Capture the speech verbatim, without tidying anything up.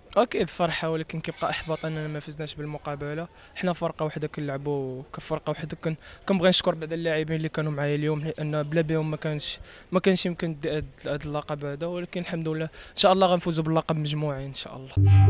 اكيد فرحه، ولكن كيبقى احباط اننا ما فزناش بالمقابله. حنا فرقه وحده كنلعبوا كفرقه وحده. كن كنبغي نشكر بعض اللاعبين اللي كانوا معايا اليوم، لان بلا بهم ما كانش ما كانش يمكن هذا اللقب هذا. ولكن الحمد لله ان شاء الله غنفوزوا باللقب مجموعين ان شاء الله.